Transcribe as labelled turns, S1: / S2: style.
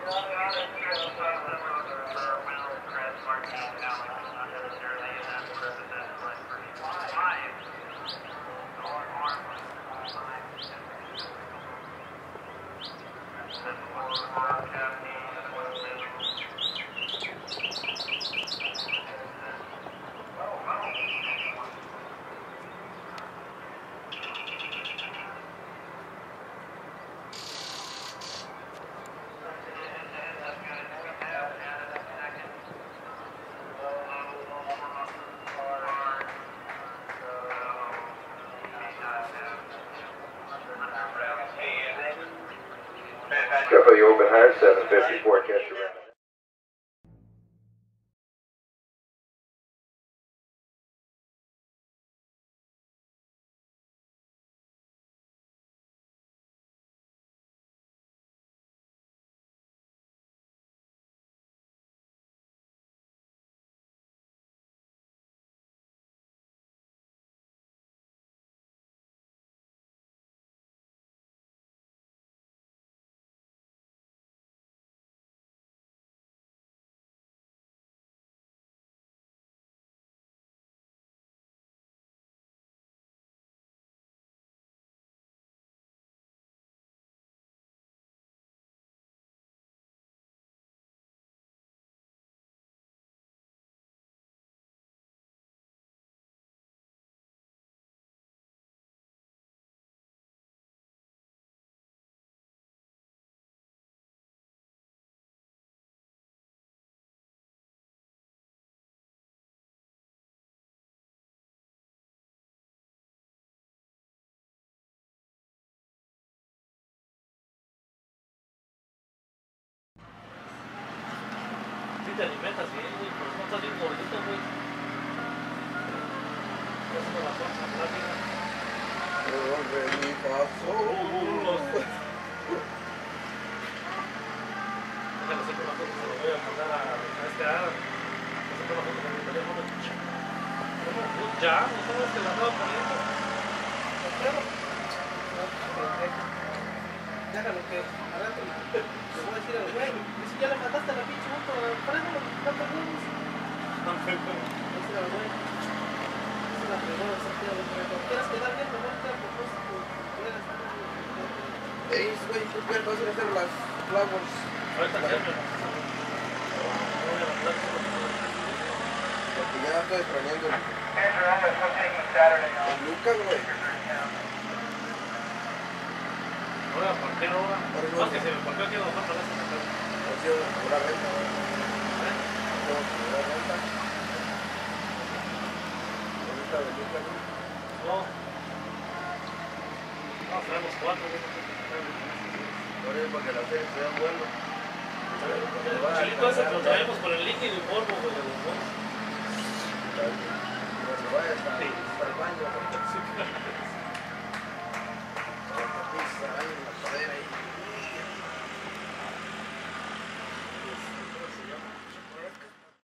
S1: Careful, you open hard, 754, catch your round.
S2: Te alimentas bien, güey, pero no estás bien gordito, güey. Estás haciendo la fuerza rápida. Déjale hacer una foto, se lo voy a mandar a este Adam. Voy a hacer una foto con mi teléfono. ¿Cómo? Ya, no sabes que la estaba poniendo.
S3: Déjalo que al rato le voy a decir al güey, y si ya le mandaste a la pinche moto, préndelo, no te olvides.
S2: No, pero...
S3: Decir al güey, esa es la primera sentido de que quieras quedar bien, mejor que a propósito, puedas estar bien.
S4: Ey, güey, ¿qué pueden hacer las flowers?
S2: Ahorita ya me las voy a mandar.
S4: Porque ya estoy extrañando el Lucas, güey.
S2: Ahora, ¿por qué ahora? Más que se me por qué quiero bajar para esa casa.
S4: Ha sido una renta, güey. Una renta. ¿Renta de Lucas, güey?
S2: No. No, traemos 4, güey.
S4: Por eso, para que la serie se vea bueno.
S2: El chilito ese que lo traemos con el líquido y polvo, güey, de los botes.